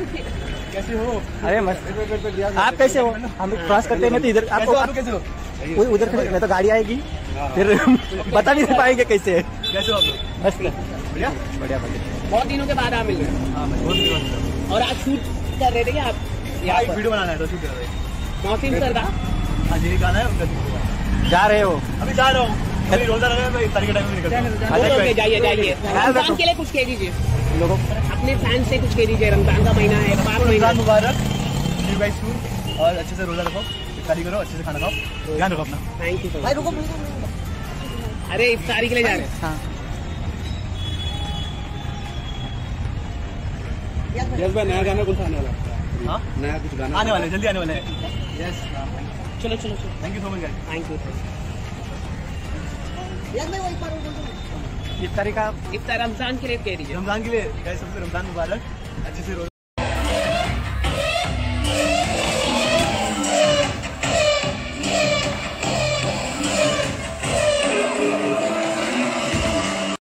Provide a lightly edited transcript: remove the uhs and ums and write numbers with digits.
कैसे हो? अरे मस्त। आप कैसे हो? हम क्रॉस करते हैं तो इधर आपको कैसे हो? उधर में तो गाड़ी आएगी, फिर बता भी नहीं पाएंगे कैसे। कैसे हो आप लोग? मस्त बढ़िया बढ़िया बढ़िया। बहुत दिनों के बाद आप मिल रहे हैं। और आज शूट कर रहे थे क्या आप? यहाँ एक वीडियो बनाना है तो शूट कर रहे हैं। मौसम सर था। हाँ जी गाना है उनका। जा रहे हो? अभी जा रहा हूँ, अभी रोजा लगा है, मैं तारीख के टाइम में निकलता हूँ। ओके जाइए जाइए। रमजान के लिए कुछ कह दीजिए लोगों अपने फैंस से, कुछ कह दीजिए। रमजान का महीना है, रमजान मुबारक, और अच्छे से रोजा रखो, इफ्तारी करो, अच्छे से खाना खाओ, ध्यान रखो अपना। Thank you. अरे इफ्तारी के लिए जा रहे हैं। हाँ यस भाई, नया गाना कुछ आने वाला है? हाँ नया कुछ गाना आने वाले, जल्दी आने वाले हैं। यस, चलो चलो चलो। Thank you so much guys. Thank you. इफ्तारी का इफ्तार रमजान के लिए कह दीजिए। रमजान के लिए गाइस सबसे रमजान मुबारक, अच्छे से रोजा